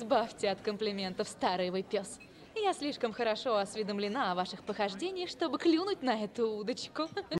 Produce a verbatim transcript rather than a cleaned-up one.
Избавьте от комплиментов, старый вы пес. Я слишком хорошо осведомлена о ваших похождениях, чтобы клюнуть на эту удочку.